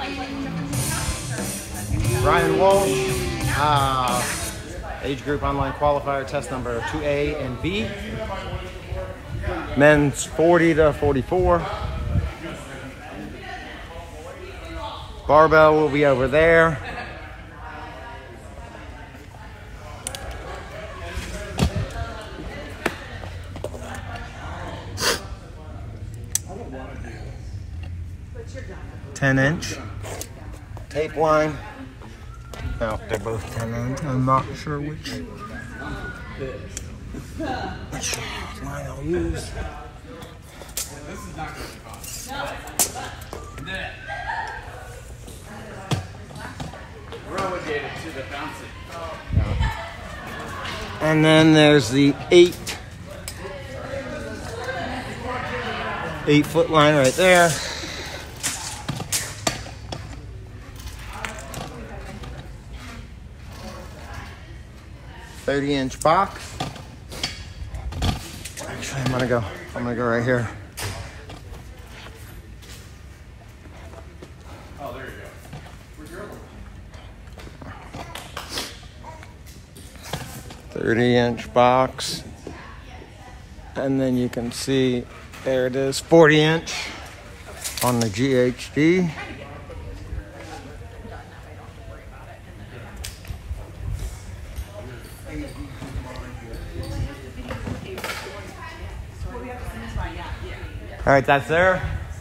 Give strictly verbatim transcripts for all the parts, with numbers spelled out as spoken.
Ryan Walsh, uh, age group online qualifier, test number two A and B. Men's forty to forty-four. Barbell will be over there. ten inch tape line. Now they're both ten inch. I'm not sure which which line I'll use. And then there's the eight eight foot line right there. thirty inch box. Actually, I'm gonna go. I'm gonna go right here. Oh, there you go. Where's your other one? thirty inch box, and then you can see there it is, forty inch on the G H D. All right, that's there.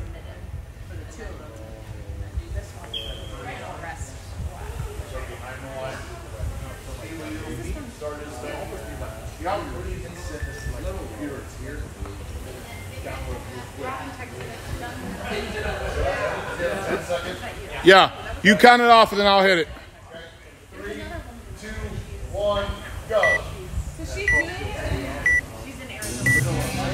Yeah, you count it off and then I'll hit it. Three, two, one, go. Does she do it? She's in Arizona.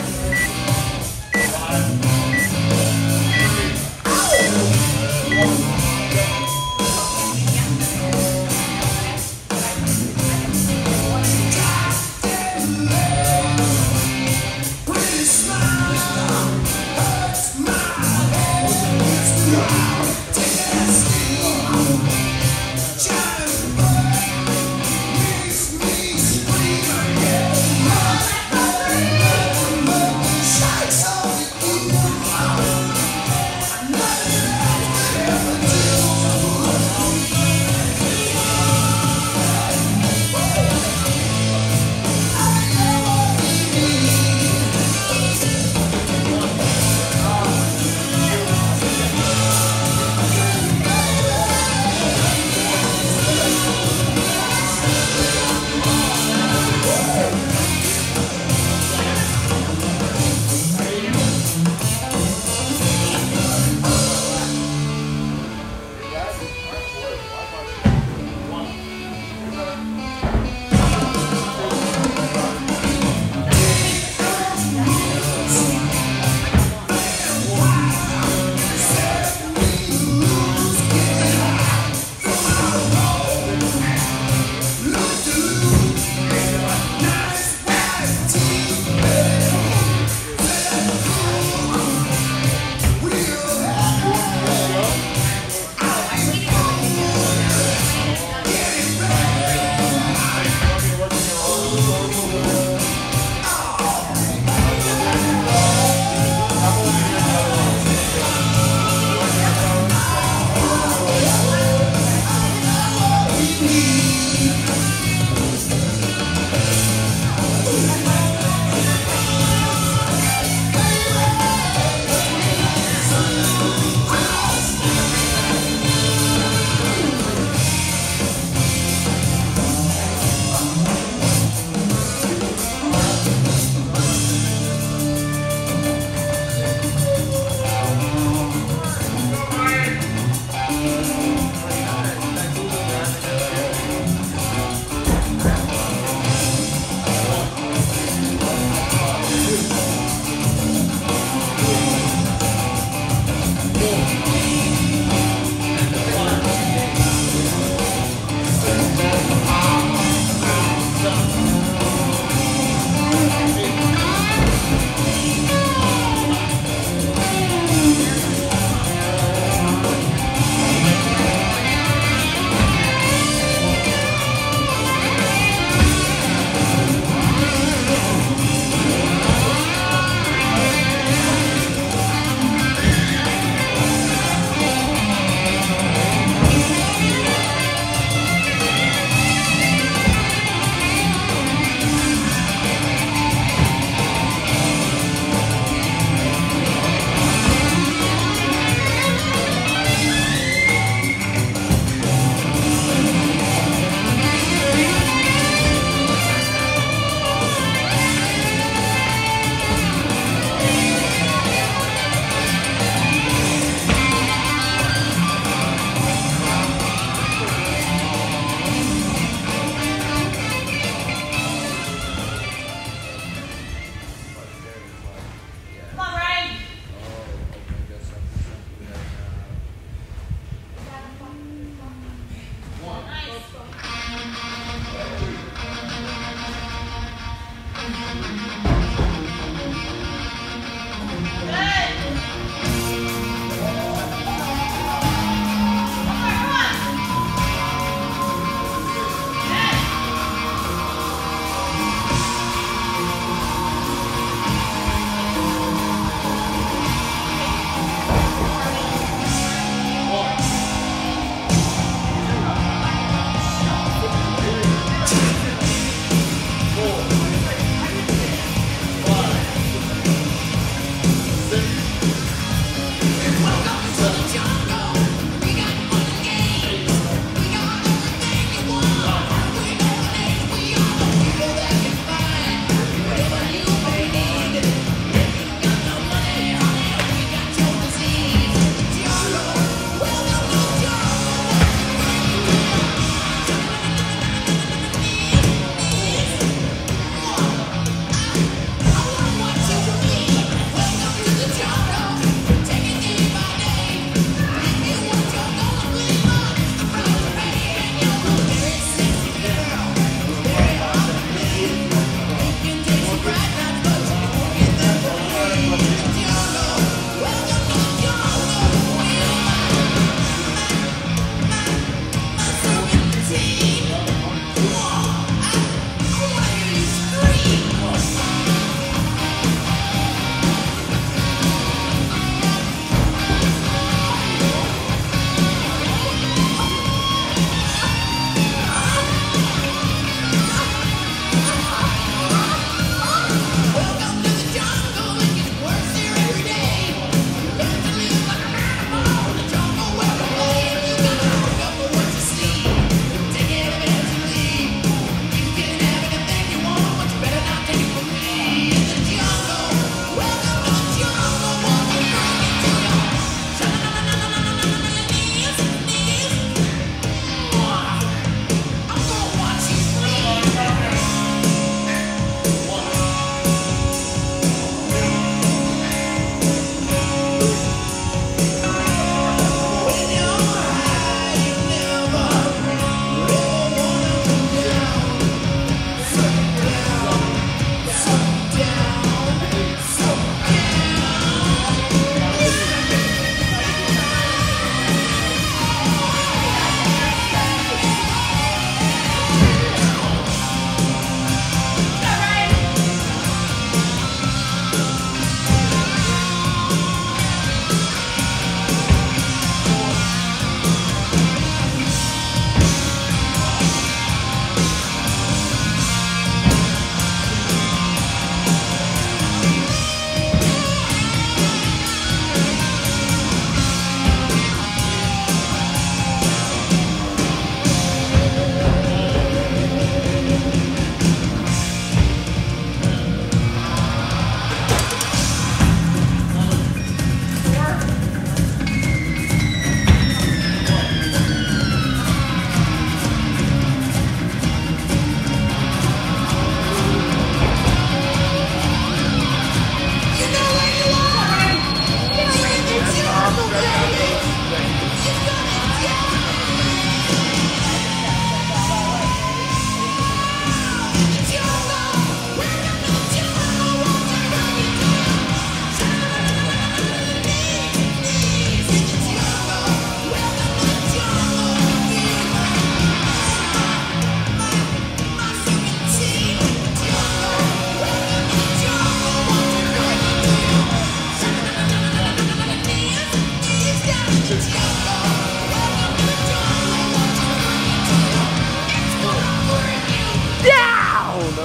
Down!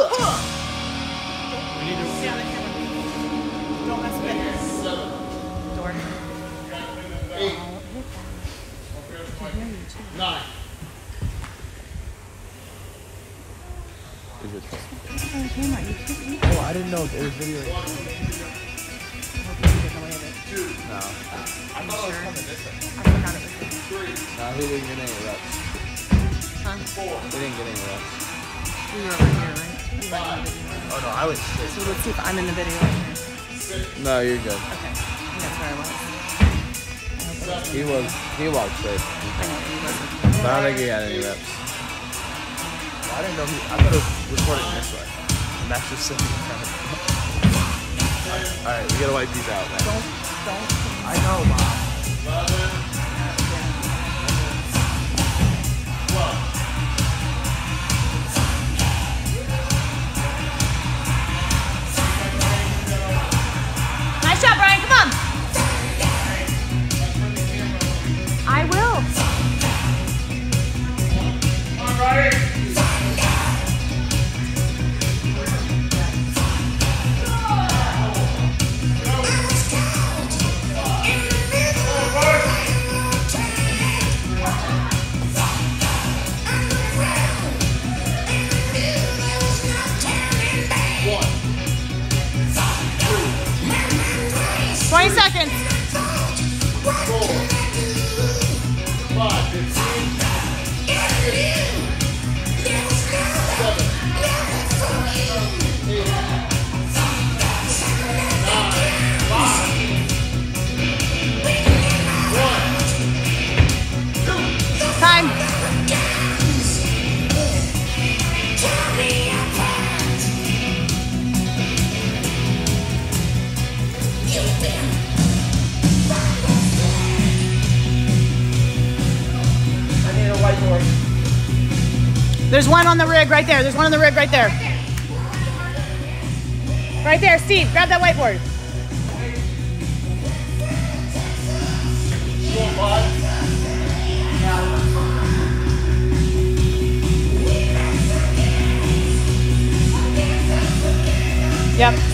Don't mess with it. Door. Eight. Nine. Is it? Oh, I didn't know it was video. No. I thought I was coming this way. I forgot it was there. No, he didn't get any reps. Huh? He didn't get any reps. We were over here, right? We were in the video. Oh no, I was. So let's see if I'm in the video right here. No, you're good. Okay. I think that's where I was. He was, he walked straight. I know he wasn't. But I don't think he had any reps. I didn't know he. I thought it was recording this way. And that's just sitting in front of me. All right, we gotta wipe these out, man. Don't, don't. I know, Mom. Nice shot, Brian. Come on. I will. All right. twenty seconds. Four. Five. Fifteen. Seven. Eight. Nine. Five. One. Time. I need a whiteboard. There's one on the rig right there. There's one on the rig right there. Right there, Steve. Grab that whiteboard. Four. Five. Yep.